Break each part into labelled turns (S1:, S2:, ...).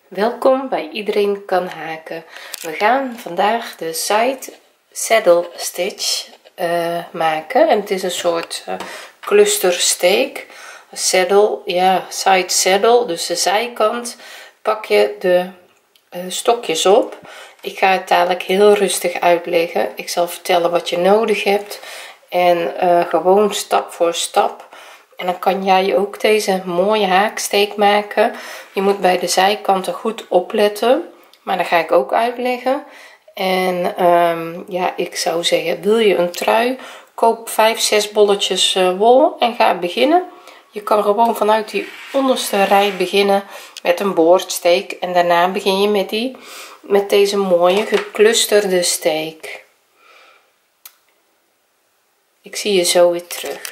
S1: Welkom bij Iedereen kan haken. We gaan vandaag de side saddle stitch maken en het is een soort clustersteek. Saddle, ja, side saddle, dus de zijkant pak je de stokjes op. Ik ga het dadelijk heel rustig uitleggen. Ik zal vertellen wat je nodig hebt en gewoon stap voor stap. En dan kan jij ook deze mooie haaksteek maken. Je moet bij de zijkanten goed opletten, maar dat ga ik ook uitleggen. En ja, ik zou zeggen, wil je een trui, koop 5-6 bolletjes wol en ga beginnen. Je kan gewoon vanuit die onderste rij beginnen met een boordsteek en daarna begin je met deze mooie geclusterde steek. Ik zie je zo weer terug.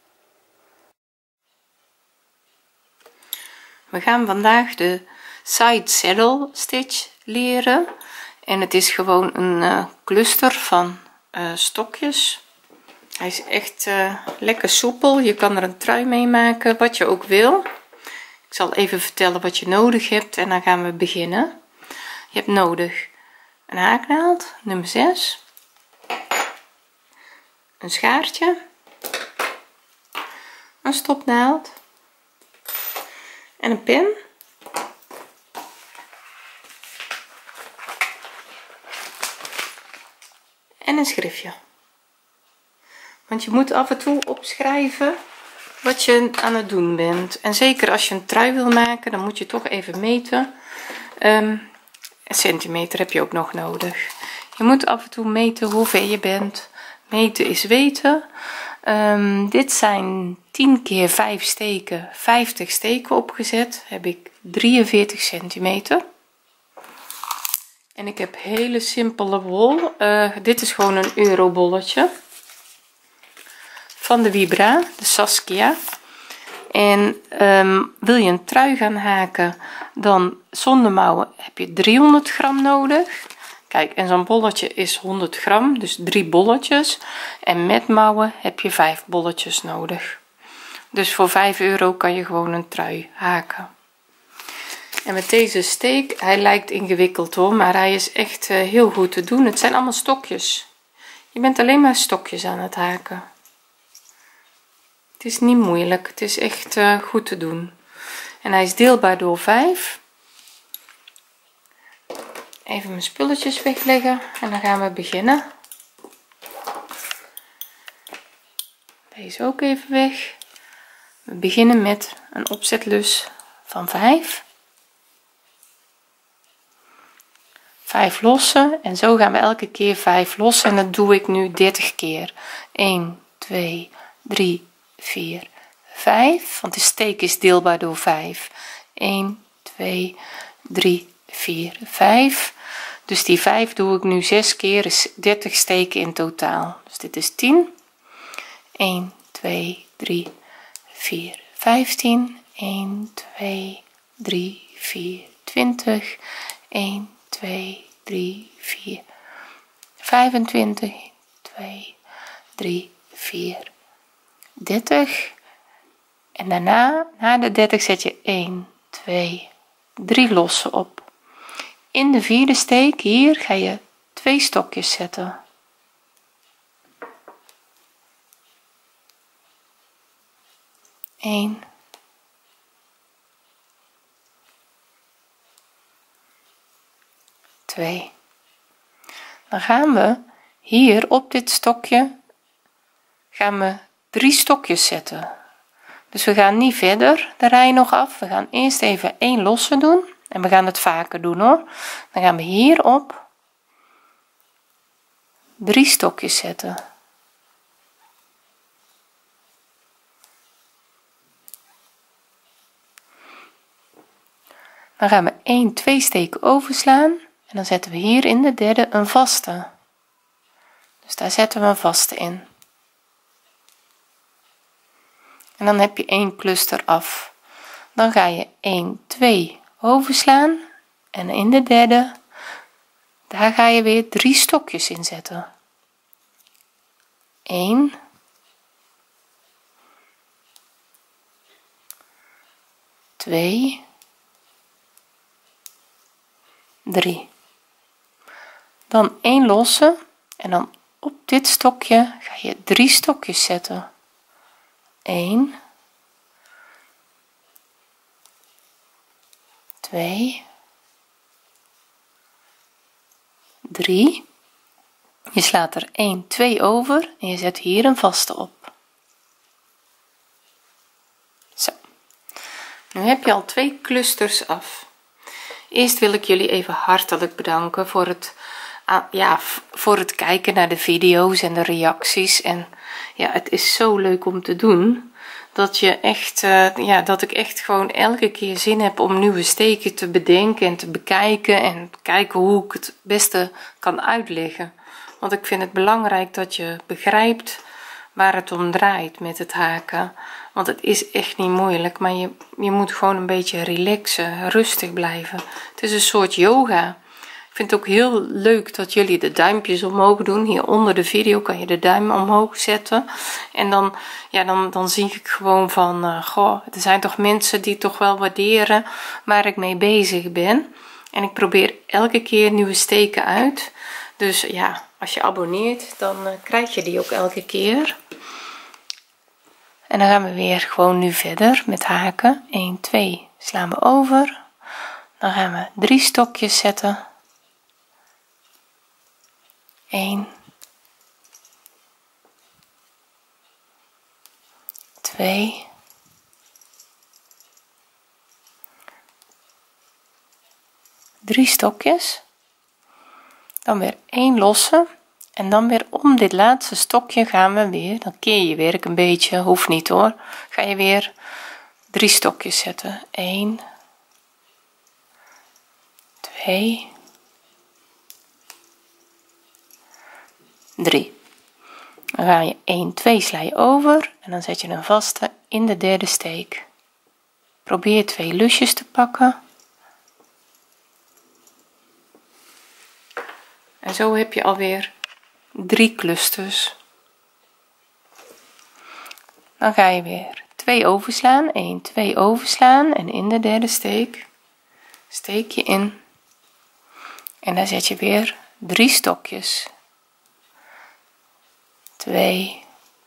S1: We gaan vandaag de side saddle stitch leren en het is gewoon een cluster van stokjes. Hij is echt lekker soepel. Je kan er een trui mee maken, wat je ook wil. Ik zal even vertellen wat je nodig hebt en dan gaan we beginnen. Je hebt nodig een haaknaald, nummer 6, een schaartje, een stopnaald en een pen. En een schriftje. Want je moet af en toe opschrijven wat je aan het doen bent. En zeker als je een trui wil maken, dan moet je toch even meten. Een centimeter heb je ook nog nodig. Je moet af en toe meten hoe ver je bent. Meten is weten. Dit zijn 10 keer 5 steken, 50 steken opgezet. Heb ik 43 centimeter. En ik heb hele simpele wol. Dit is gewoon een eurobolletje van de Vibra, de Saskia. En wil je een trui gaan haken, dan zonder mouwen heb je 300 gram nodig. Kijk, en zo'n bolletje is 100 gram, dus 3 bolletjes. En met mouwen heb je 5 bolletjes nodig. Dus voor 5 euro kan je gewoon een trui haken. En met deze steek, hij lijkt ingewikkeld hoor, maar hij is echt heel goed te doen. Het zijn allemaal stokjes. Je bent alleen maar stokjes aan het haken. Het is niet moeilijk, het is echt goed te doen. En hij is deelbaar door 5. Even mijn spulletjes wegleggen en dan gaan we beginnen. Deze ook even weg. We beginnen met een opzetlus van 5. 5 lossen en zo gaan we elke keer 5 lossen en dat doe ik nu 30 keer. 1, 2, 3, 4, 5, want de steek is deelbaar door 5. 1, 2, 3, 4, 5. Dus die 5 doe ik nu 6 keer, is 30 steken in totaal. Dus dit is 10. 1, 2, 3, 4, 15. 1, 2, 3, 4, 20. 1, 2, 3, 4, 25. 2, 3, 4, 30. En daarna, na de 30 zet je 1, 2, 3 lossen op. In de vierde steek hier ga je 2 stokjes zetten. Eén. 2. Dan gaan we hier op dit stokje gaan we 3 stokjes zetten. Dus we gaan niet verder de rij nog af. We gaan eerst even 1 losse doen en we gaan het vaker doen hoor. Dan gaan we hierop 3 stokjes zetten. Dan gaan we 2 steken overslaan en dan zetten we hier in de derde een vaste. Dus daar zetten we een vaste in. En dan heb je 1 cluster af. Dan ga je 2 overslaan en in de derde daar ga je weer 3 stokjes in zetten. 1, 2, 3, dan 1 losse en dan op dit stokje ga je 3 stokjes zetten. 1, 2, 3. Je slaat er 1, 2 over en je zet hier een vaste op. Zo, nu heb je al 2 clusters af. Eerst wil ik jullie even hartelijk bedanken voor het kijken naar de video's en de reacties. En ja, het is zo leuk om te doen dat je echt dat ik echt gewoon elke keer zin heb om nieuwe steken te bedenken en te bekijken en kijken hoe ik het beste kan uitleggen. Want ik vind het belangrijk dat je begrijpt waar het om draait met het haken, want het is echt niet moeilijk, maar je moet gewoon een beetje relaxen, rustig blijven. Het is een soort yoga. Ik vind het ook heel leuk dat jullie de duimpjes omhoog doen. Hier onder de video kan je de duim omhoog zetten en dan zie ik gewoon van goh, er zijn toch mensen die toch wel waarderen waar ik mee bezig ben, en ik probeer elke keer nieuwe steken uit. Dus ja, als je abonneert dan krijg je die ook elke keer. En dan gaan we weer gewoon nu verder met haken. 1, 2 slaan we over, dan gaan we 3 stokjes zetten. 1, 2, 3 stokjes, dan weer 1 losse en dan weer om dit laatste stokje gaan we weer, dan keer je werk een beetje, hoeft niet hoor, ga je weer 3 stokjes zetten. 1, 2, 3. Dan ga je 1, 2 sla je over en dan zet je een vaste in de derde steek. Probeer 2 lusjes te pakken. En zo heb je alweer 3 clusters. Dan ga je weer 2 overslaan, 1, 2 overslaan en in de derde steek steek je in en dan zet je weer 3 stokjes. 2,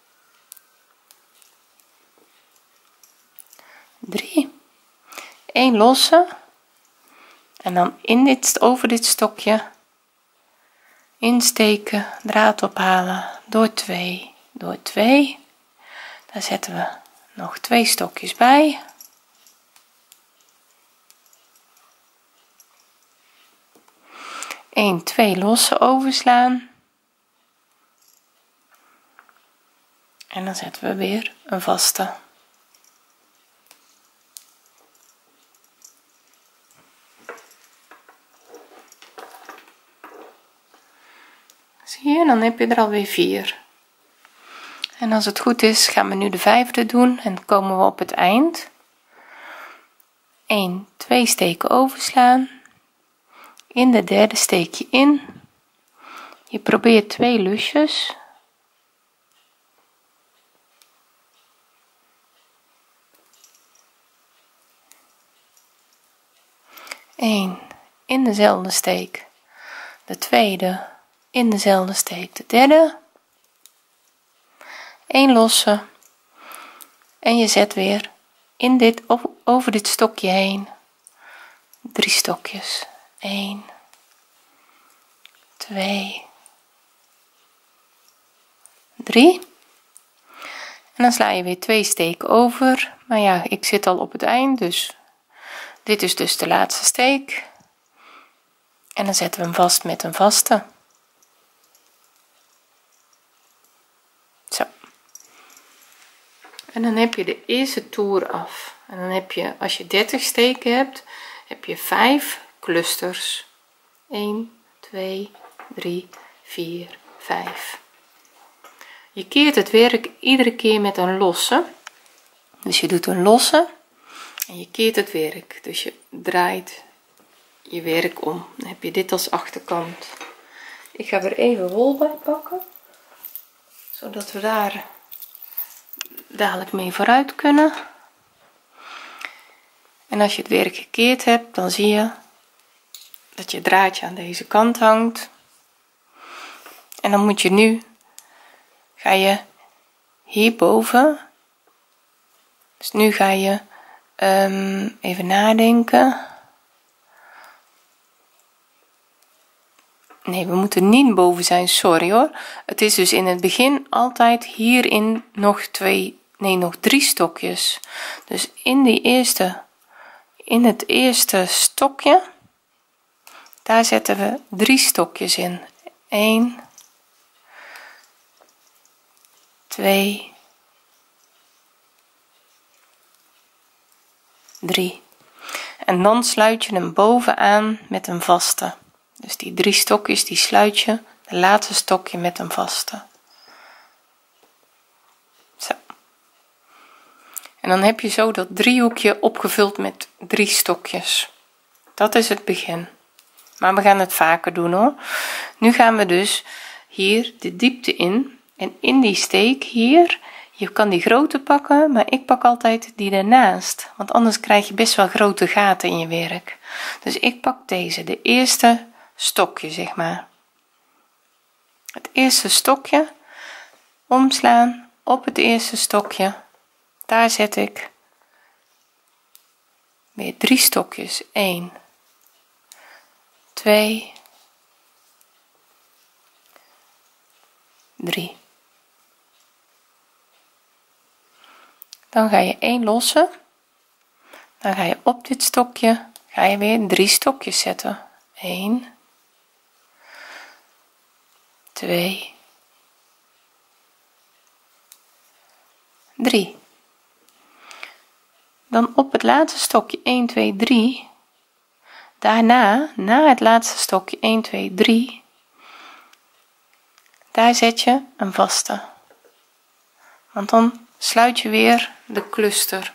S1: 3, 1 losse en dan over dit stokje insteken, draad ophalen, door 2, door 2, daar zetten we nog 2 stokjes bij. Eén, 2 losse overslaan en dan zetten we weer een vaste. Zie je, dan heb je er alweer 4. En als het goed is gaan we nu de 5e doen en komen we op het eind. 1, 2 steken overslaan, in de derde steek je in, je probeert 2 lusjes, Eén in dezelfde steek, de tweede in dezelfde steek, de derde, 1 losse en je zet weer in over dit stokje heen 3 stokjes. 1, 2, 3 en dan sla je weer 2 steken over, maar ja, ik zit al op het eind, dus dit is dus de laatste steek en dan zetten we hem vast met een vaste. Zo, en dan heb je de eerste toer af en dan heb je, als je 30 steken hebt, heb je 5 clusters. 1, 2, 3, 4, 5. Je keert het werk iedere keer met een losse, dus je doet een losse en je keert het werk, dus je draait je werk om. Dan heb je dit als achterkant. Ik ga er even wol bij pakken, zodat we daar dadelijk mee vooruit kunnen. En als je het werk gekeerd hebt, dan zie je dat je draadje aan deze kant hangt. En dan moet je nu, ga je hierboven, dus nu ga je even nadenken. Nee, we moeten niet boven zijn, sorry hoor. Het is dus in het begin altijd hierin nog nog 3 stokjes. Dus in het eerste stokje, daar zetten we 3 stokjes in. 1, 2, 3. En dan sluit je hem bovenaan met een vaste. Dus die 3 stokjes, die sluit je de laatste stokje met een vaste. Zo. En dan heb je zo dat driehoekje opgevuld met 3 stokjes. Dat is het begin. Maar we gaan het vaker doen hoor. Nu gaan we dus hier de diepte in. En in die steek hier, je kan die grote pakken, maar ik pak altijd die ernaast. Want anders krijg je best wel grote gaten in je werk. Dus ik pak deze, de eerste stokje zeg maar. Het eerste stokje, omslaan op het eerste stokje. Daar zet ik weer 3 stokjes. 1, 2, 3. Dan ga je 1 lossen. Dan ga je op dit stokje ga je weer 3 stokjes zetten. 1, 2, 3. Dan op het laatste stokje 1, 2, 3. Daarna, na het laatste stokje 1, 2, 3, daar zet je een vaste. Want dan sluit je weer de cluster.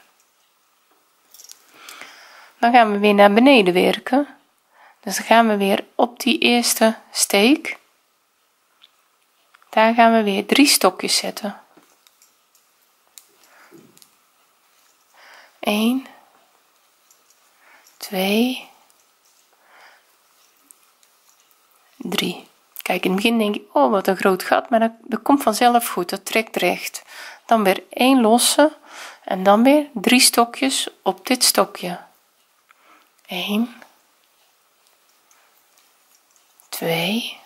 S1: Dan gaan we weer naar beneden werken. Dus dan gaan we weer op die eerste steek. Daar gaan we weer 3 stokjes zetten. 1, 2, 3. Kijk, in het begin denk je, oh wat een groot gat, maar dat komt vanzelf goed, dat trekt recht. Dan weer 1 losse en dan weer 3 stokjes op dit stokje. 1, 2,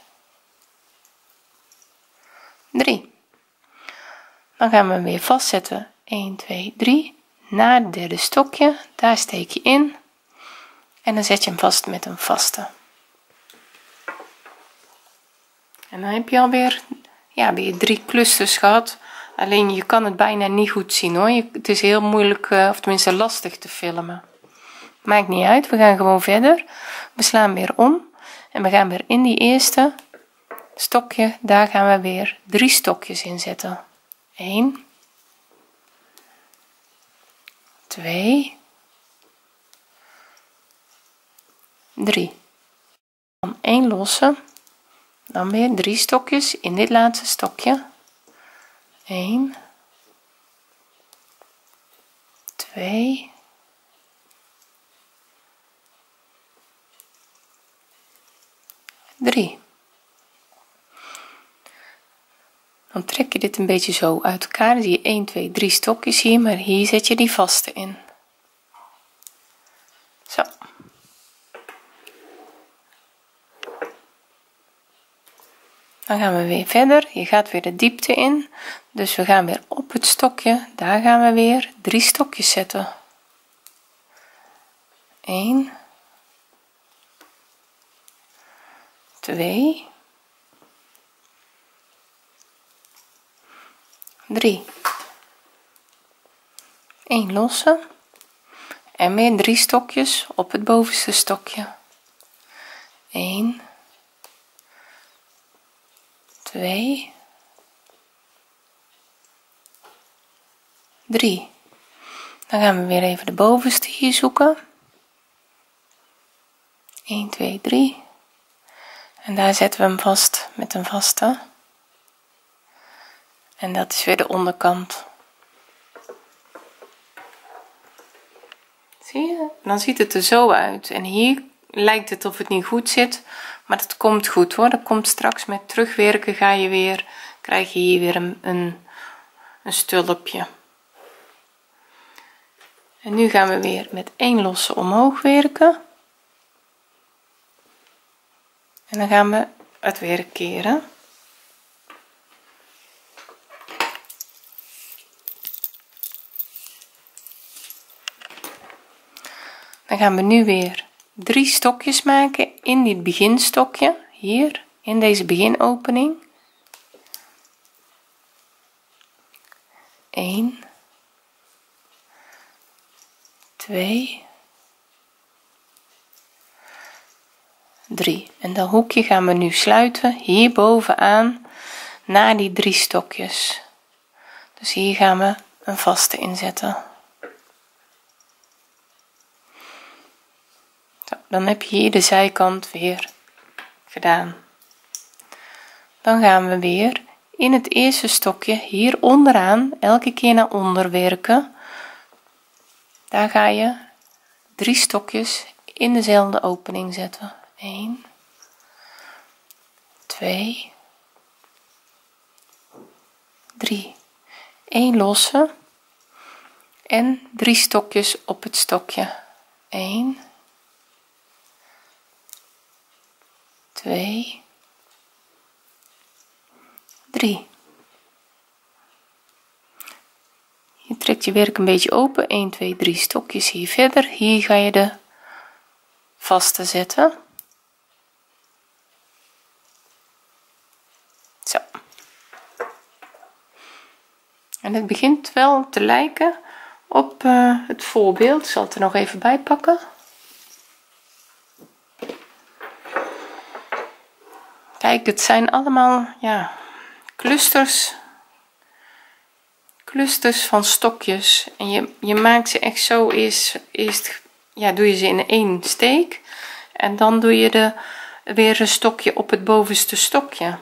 S1: 3. Dan gaan we weer vastzetten. 1, 2, 3. Naar het derde stokje, daar steek je in en dan zet je hem vast met een vaste. En dan heb je alweer weer 3 clusters gehad. Alleen je kan het bijna niet goed zien hoor. Het is heel moeilijk, of tenminste lastig te filmen. Maakt niet uit, we gaan gewoon verder. We slaan weer om en we gaan weer in die eerste stokje, daar gaan we weer 3 stokjes in zetten. 1, 2, 3. Dan 1 losse, dan weer 3 stokjes in dit laatste stokje. 1, 2, 3. Dan trek je dit een beetje zo uit elkaar, dan zie je 1, 2, 3 stokjes hier, maar hier zet je die vaste in. Zo. Dan gaan we weer verder, je gaat weer de diepte in, dus we gaan weer op het stokje, daar gaan we weer 3 stokjes zetten. 1, 2, 3. 1 losse en weer 3 stokjes op het bovenste stokje. 1, 2, 3. Dan gaan we weer even de bovenste hier zoeken. 1, 2, 3. En daar zetten we hem vast met een vaste. En dat is weer de onderkant. Zie je? Dan ziet het er zo uit. En hier lijkt het of het niet goed zit, maar het komt goed hoor. Dat komt straks met terugwerken, krijg je hier weer een stulpje. En nu gaan we weer met 1 losse omhoog werken en dan gaan we het weer keren. Dan gaan we nu weer 3 stokjes maken in dit beginstokje, hier in deze beginopening. 1, 2, 3 en dat hoekje gaan we nu sluiten hier bovenaan na die 3 stokjes. Dus hier gaan we een vaste inzetten. Zo, dan heb je hier de zijkant weer gedaan. Dan gaan we weer in het eerste stokje hier onderaan elke keer naar onder werken. Daar ga je 3 stokjes in dezelfde opening zetten. 1, 2, 3. 1 losse en 3 stokjes op het stokje. 1, 2, 3. Je trekt je werk een beetje open. 1, 2, 3 stokjes hier verder. Hier ga je de vaste zetten. Zo. En het begint wel te lijken op het voorbeeld. Ik zal het er nog even bij pakken. Kijk, het zijn allemaal ja, clusters van stokjes en je maakt ze echt zo eerst ja, doe je ze in 1 steek en dan doe je weer een stokje op het bovenste stokje.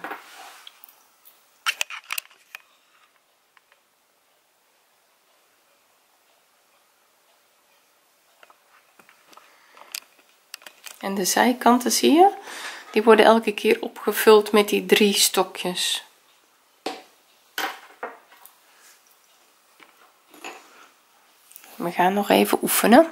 S1: En de zijkanten zie je, die worden elke keer opgevuld met die 3 stokjes. We gaan nog even oefenen.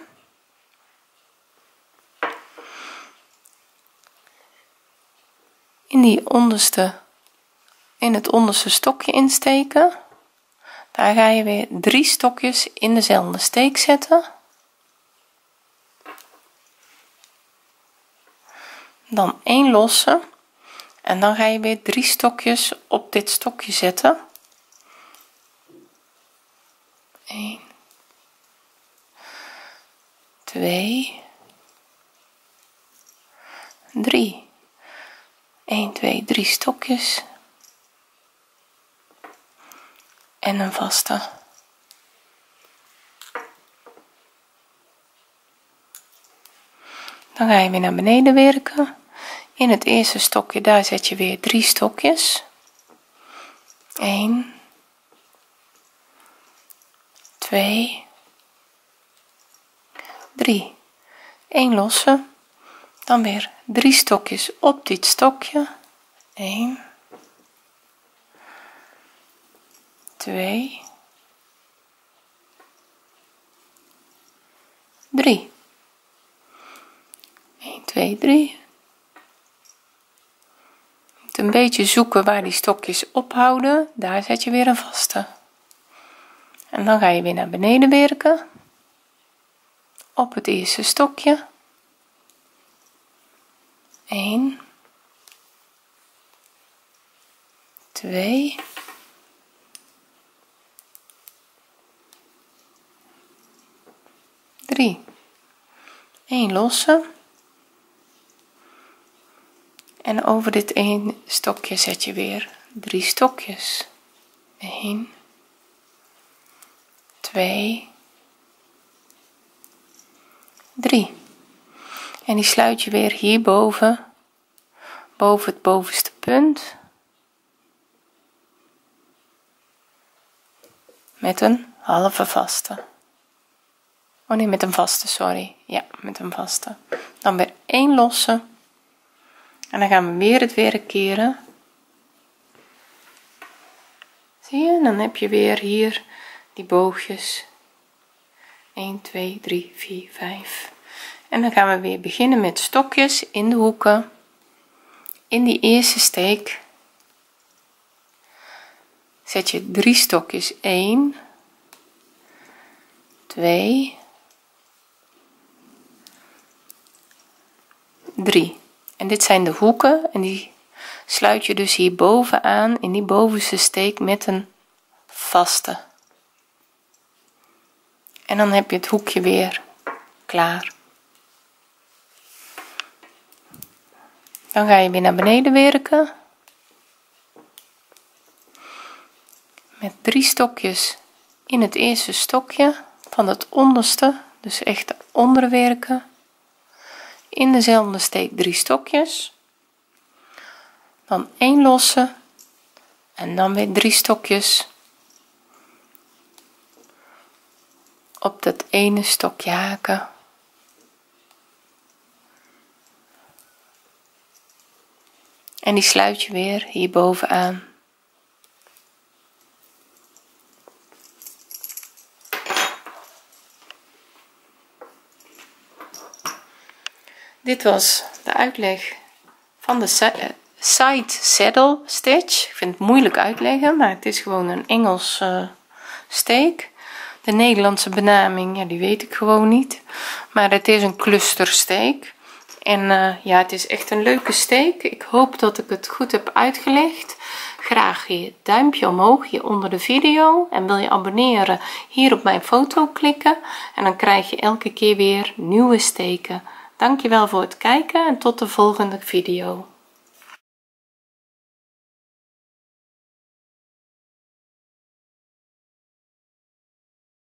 S1: In het onderste stokje insteken. Daar ga je weer 3 stokjes in dezelfde steek zetten. Dan 1 losse en dan ga je weer 3 stokjes op dit stokje zetten. 1, 2, 3. 1, 2, 3 stokjes en een vaste. Dan ga je weer naar beneden werken. In het eerste stokje daar zet je weer 3 stokjes. 1, 2, 3. 1 losse, dan weer 3 stokjes op dit stokje. 1, 2, 3. 1, 2, 3. Je moet een beetje zoeken waar die stokjes ophouden. Daar zet je weer een vaste. En dan ga je weer naar beneden werken. Op het eerste stokje. 1, 2, 3. 1 losse. En over dit 1 stokje zet je weer 3 stokjes. 1, 2, 3. En die sluit je weer hierboven, boven het bovenste punt, met een halve vaste. Oh nee, met een vaste, sorry. Ja, met een vaste. dan weer 1 losse en dan gaan we weer het werk keren. Zie je, dan heb je weer hier die boogjes 1 2 3 4 5 en dan gaan we weer beginnen met stokjes in de hoeken in die eerste steek. Zet je 3 stokjes, 1 2 3 en dit zijn de hoeken en die sluit je dus hier bovenaan in die bovenste steek met een vaste en dan heb je het hoekje weer klaar. Dan ga je weer naar beneden werken met 3 stokjes in het eerste stokje van het onderste, dus echt onder werken, in dezelfde steek 3 stokjes, dan 1 losse en dan weer 3 stokjes op dat ene stokje haken en die sluit je weer hier bovenaan. Dit was de uitleg van de side saddle stitch. Ik vind het moeilijk uitleggen, maar het is gewoon een Engels steek. De Nederlandse benaming, ja, die weet ik gewoon niet, maar het is een clustersteek en ja, het is echt een leuke steek. Ik hoop dat ik het goed heb uitgelegd. Graag je duimpje omhoog hier onder de video en wil je abonneren, hier op mijn foto klikken en dan krijg je elke keer weer nieuwe steken. Dankjewel voor het kijken en tot de volgende video.